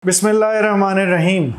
बिस्मिल्लाहिर्रहमानिर्रहीम।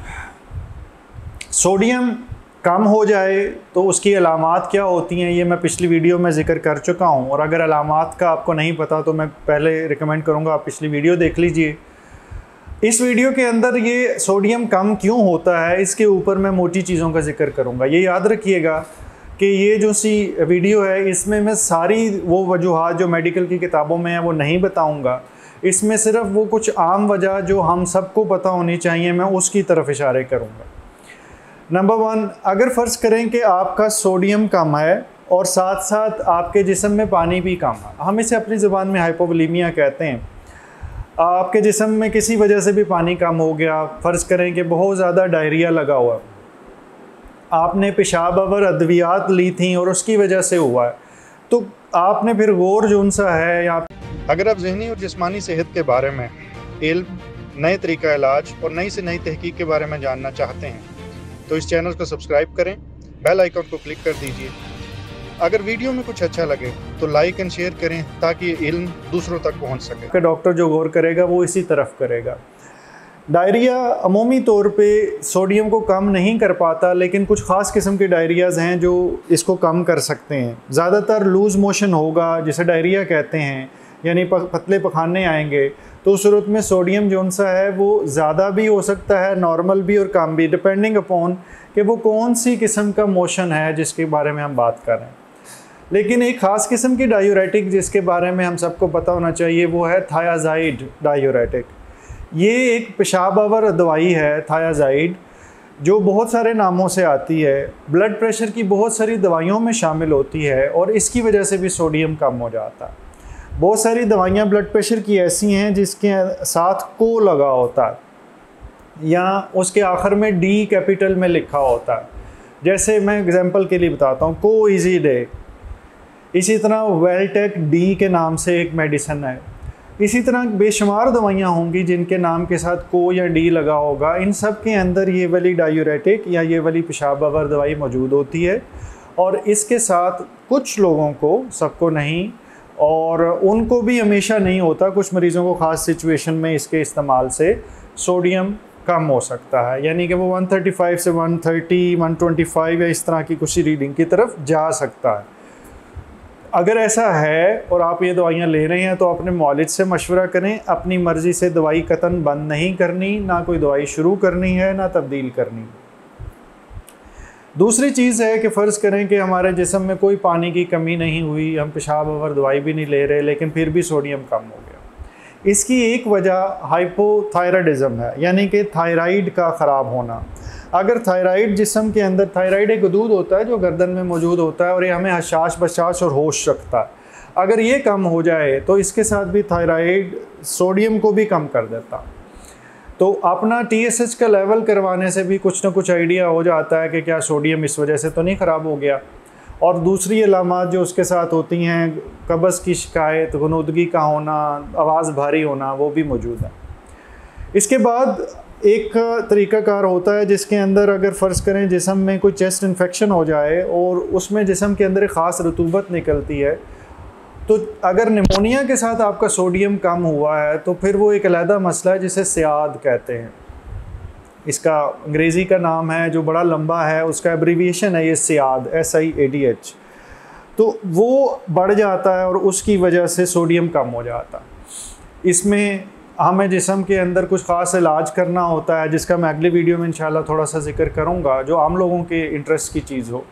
सोडियम कम हो जाए तो उसकी अलामात क्या होती हैं, ये मैं पिछली वीडियो में ज़िक्र कर चुका हूँ। और अगर अलामात का आपको नहीं पता तो मैं पहले रिकमेंड करूँगा आप पिछली वीडियो देख लीजिए। इस वीडियो के अंदर ये सोडियम कम क्यों होता है, इसके ऊपर मैं मोटी चीज़ों का ज़िक्र करूँगा। ये याद रखिएगा कि ये जो सी वीडियो है इसमें मैं सारी वो वजूहात जो मेडिकल की किताबों में है वो नहीं बताऊँगा। इसमें सिर्फ वो कुछ आम वजह जो हम सबको पता होनी चाहिए मैं उसकी तरफ इशारे करूँगा। नंबर 1, अगर फ़र्ज़ करें कि आपका सोडियम कम है और साथ साथ आपके जिस्म में पानी भी कम है, हम इसे अपनी ज़ुबान में हाइपोवोलेमिया कहते हैं। आपके जिस्म में किसी वजह से भी पानी कम हो गया, फ़र्ज़ करें कि बहुत ज़्यादा डायरिया लगा हुआ, आपने पेशाब और अद्वियात ली थी और उसकी वजह से हुआ है, तो आपने फिर गौर जो सा है या अगर आप ज़हनी और जिस्मानी सेहत के बारे में इल्म, नए तरीका इलाज और नई से नई तहकीक के बारे में जानना चाहते हैं तो इस चैनल को सब्सक्राइब करें, बेल आइकन को क्लिक कर दीजिए। अगर वीडियो में कुछ अच्छा लगे तो लाइक एंड शेयर करें ताकि ये इल्म दूसरों तक पहुंच सके। डॉक्टर जो गौर करेगा वो इसी तरफ करेगा। डायरिया अमूमी तौर पे सोडियम को कम नहीं कर पाता, लेकिन कुछ ख़ास किस्म के डायरियाज़ हैं जो इसको कम कर सकते हैं। ज़्यादातर लूज़ मोशन होगा जिसे डायरिया कहते हैं, यानी पतले पखाने आएंगे, तो उस सूरत में सोडियम जो सा है वो ज़्यादा भी हो सकता है, नॉर्मल भी और कम भी, डिपेंडिंग अपॉन कि वो कौन सी किस्म का मोशन है जिसके बारे में हम बात कर रहे हैं। लेकिन एक ख़ास किस्म की डायूरेटिक जिसके बारे में हम सबको पता होना चाहिए वो है थायाज़ाइड डायूरेटिक। ये एक पेशाब आवर दवाई है थायाज़ाइड, जो बहुत सारे नामों से आती है, ब्लड प्रेशर की बहुत सारी दवाइयों में शामिल होती है और इसकी वजह से भी सोडियम कम हो जाता है। बहुत सारी दवाइयाँ ब्लड प्रेशर की ऐसी हैं जिसके साथ को लगा होता है या उसके आखिर में डी कैपिटल में लिखा होता है। जैसे मैं एग्जांपल के लिए बताता हूँ, को इजी डे। इसी तरह वेलटेक डी के नाम से एक मेडिसिन है। इसी तरह बेशुमार दवाइयाँ होंगी जिनके नाम के साथ को या डी लगा होगा। इन सब के अंदर ये वाली डायूरेटिक या ये वाली पेशाब आवर दवाई मौजूद होती है और इसके साथ कुछ लोगों को, सबको नहीं, और उनको भी हमेशा नहीं होता, कुछ मरीज़ों को ख़ास सिचुएशन में इसके इस्तेमाल से सोडियम कम हो सकता है, यानी कि वो 135 से 130, 125 या इस तरह की कुछ रीडिंग की तरफ जा सकता है। अगर ऐसा है और आप ये दवाइयाँ ले रहे हैं तो अपने मौलिद से मशवरा करें। अपनी मर्ज़ी से दवाई कतन बंद नहीं करनी, ना कोई दवाई शुरू करनी है ना तब्दील करनी। दूसरी चीज़ है कि फ़र्ज़ करें कि हमारे जिस्म में कोई पानी की कमी नहीं हुई, हम पेशाब और दवाई भी नहीं ले रहे, लेकिन फिर भी सोडियम कम हो गया। इसकी एक वजह हाइपोथायराइडिज़म है, यानी कि थायराइड का ख़राब होना। अगर थायराइड जिस्म के अंदर, थायराइड एक गदूद होता है जो गर्दन में मौजूद होता है और ये हमें हशाश बशाश और होश रखता है, अगर ये कम हो जाए तो इसके साथ भी थायराइड सोडियम को भी कम कर देता। तो अपना TSH का लेवल करवाने से भी कुछ ना कुछ आइडिया हो जाता है कि क्या सोडियम इस वजह से तो नहीं ख़राब हो गया। और दूसरी अलामात जो उसके साथ होती हैं, कब्ज़ की शिकायत, गुनूदगी का होना, आवाज़ भारी होना, वो भी मौजूद है। इसके बाद एक तरीक़ाकार होता है जिसके अंदर अगर फ़र्ज़ करें जिस्म में कोई चेस्ट इन्फेक्शन हो जाए और उसमें जिस्म के अंदर एक ख़ास रतूबत निकलती है, तो अगर निमोनिया के साथ आपका सोडियम कम हुआ है तो फिर वो एक अलहदा मसला है जिसे सियाद कहते हैं। इसका अंग्रेज़ी का नाम है जो बड़ा लंबा है, उसका एब्रीविएशन है ये सियाद, SIADH। तो वो बढ़ जाता है और उसकी वजह से सोडियम कम हो जाता है। इसमें हमें जिस्म के अंदर कुछ ख़ास इलाज करना होता है जिसका मैं अगले वीडियो में इंशाल्लाह थोड़ा सा जिक्र करूँगा, जो आम लोगों के इंटरेस्ट की चीज़ हो।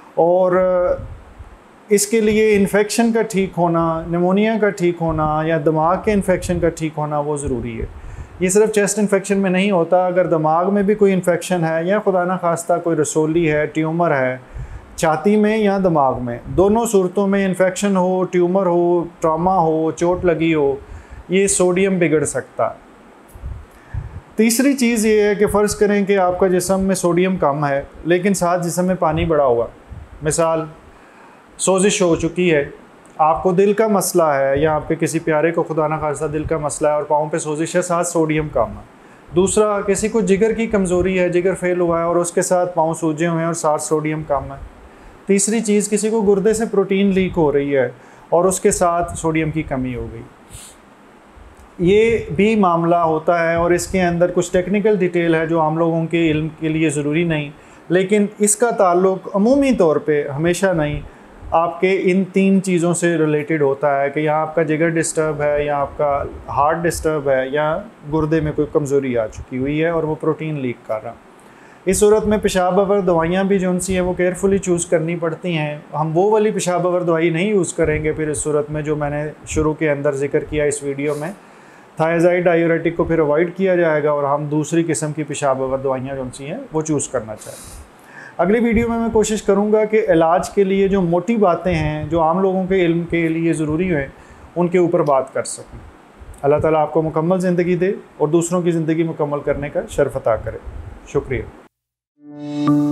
और इसके लिए इन्फेक्शन का ठीक होना, निमोनिया का ठीक होना या दिमाग के इन्फेक्शन का ठीक होना वो ज़रूरी है। ये सिर्फ चेस्ट इन्फेक्शन में नहीं होता, अगर दिमाग में भी कोई इन्फेक्शन है या खुदा ना खास्ता कोई रसोली है, ट्यूमर है छाती में या दिमाग में, दोनों सूरतों में इन्फेक्शन हो, ट्यूमर हो, ट्रॉमा हो, चोट लगी हो, ये सोडियम बिगड़ सकता है। तीसरी चीज़ ये है कि फ़र्ज़ करें कि आपका जिस्म में सोडियम कम है लेकिन साथ जिस्म में पानी बढ़ा हुआ, मिसाल सोजिश हो चुकी है, आपको दिल का मसला है या आपके किसी प्यारे को खुदा ना खास्ता दिल का मसला है और पाँव पे सोजिश है, साथ सोडियम कम है। दूसरा, किसी को जिगर की कमज़ोरी है, जिगर फेल हुआ है और उसके साथ पाँव सूजे हुए हैं और साथ सोडियम कम है। तीसरी चीज़, किसी को गुर्दे से प्रोटीन लीक हो रही है और उसके साथ सोडियम की कमी हो गई। ये भी मामला होता है और इसके अंदर कुछ टेक्निकल डिटेल है जो आम लोगों के इल्म के लिए ज़रूरी नहीं, लेकिन इसका ताल्लुक़ अमूमी तौर पे हमेशा नहीं आपके इन 3 चीज़ों से रिलेटेड होता है कि या आपका जिगर डिस्टर्ब है, या आपका हार्ट डिस्टर्ब है, या गुर्दे में कोई कमज़ोरी आ चुकी हुई है और वो प्रोटीन लीक कर रहा। इस सूरत में पेशाब आवर दवाइयाँ भी जो सी हैं वो केयरफुली चूज़ करनी पड़ती हैं। हम वो वाली पेशाब आवर दवाई नहीं यूज़ करेंगे फिर इस सूरत में जो मैंने शुरू के अंदर जिक्र किया इस वीडियो में। थायराइड डायूरेटिक को फिर अवॉइड किया जाएगा और हम दूसरी किस्म की पेशाब आवर दवाइयाँ जो सी हैं वो चूज़ करना चाहिए। अगली वीडियो में मैं कोशिश करूँगा कि इलाज के लिए जो मोटी बातें हैं जो आम लोगों के इल्म के लिए ज़रूरी हैं उनके ऊपर बात कर सकूँ। अल्लाह ताला आपको मुकम्मल ज़िंदगी दे और दूसरों की ज़िंदगी मुकम्मल करने का शर्फ अता करे। शुक्रिया।